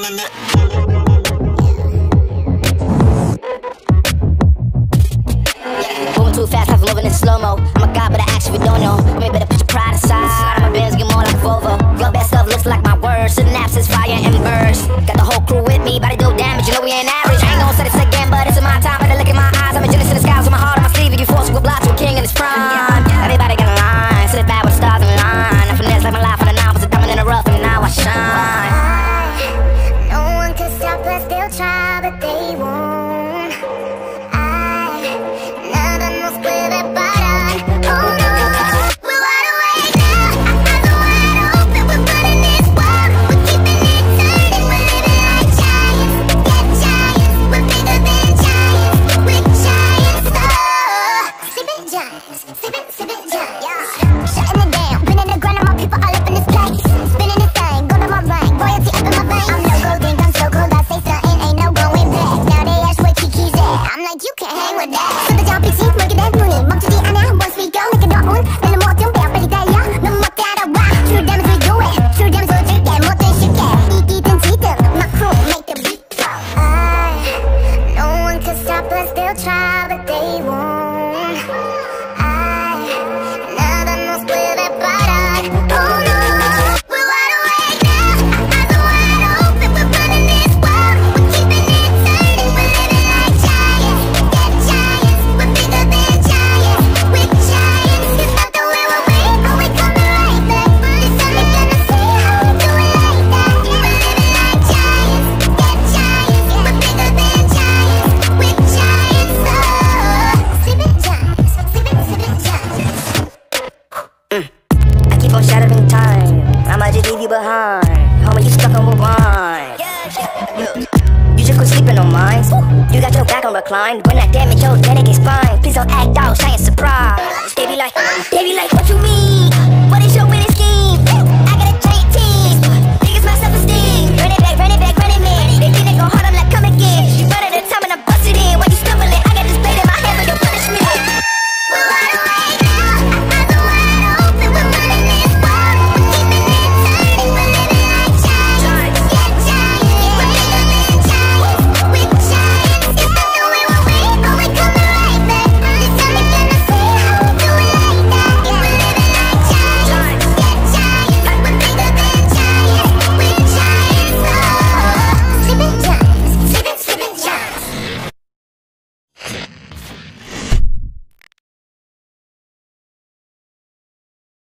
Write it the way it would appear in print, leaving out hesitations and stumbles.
feeling it. Moving too fast, I'm moving in slow-mo. I'm a god, but I actually don't know. Maybe better put your pride aside. I'm a Benz, get more like Volvo. Your best stuff looks like my words. Synapses, fire, and burst. Got the whole crew with me, body do damage. You know we ain't average. I ain't gonna say this again, but it's in my time. Better look in my eyes. I'm a genius in the skies with my heart on my sleeve. If you force, we'll block to a king in his prime. Everybody got a line. Sit back with the stars in line. I finesse like my life on the nine. Was a diamond in the rough, and now I shine. No one can stop us, they'll try, but they won't. Nada nos puede parar. Oh no, we're wide awake now. Our eyes are wide open, we're running this world. We're keeping it turning, we're living like giants. Yeah, giants, we're bigger than giants. We're giants, sleeping giants, sleeping giants. Yeah. Shutting it down, pinning the ground on my people all up in this place. Spinning this thing, go to my brain, royalty up in my veins. I'm no gold, think I'm so cold, I say something, ain't no going back. Now they ask where Kiki's at, I'm like, you can't hang with that. So the job is easy, look at that money. 멈추지 않아, once we go, make it all. 나는 뭐 좀 배워, 빨리 달려, 넌 못 따라와. True damage we do it, true damage 쏘줄게, 못된 쉽게. 이기든 지든, my crew make the beat drop. No one can stop us, they'll try, but they won't. Nada nos puede parar. Oh no, we're wide awake now. Our eyes are wide open, we're running this world. We're keeping it turning, we're living like giants. Yeah, giants, we're bigger than giants. We're giants, it's not the way we're weak, but we coming right back. It's only gonna see how we do it like that. We're living like giants. Yeah, giants, we're bigger than giants. We're giants, sleeping giants, sleeping giants. I keep on shattering time. I'ma just leave you behind. Homie, you stuck on rewind. You just quit sleeping on mine. You got your back on recline. When I damage your neck and spine. Please don't act out, science surprise. They be like, what you mean?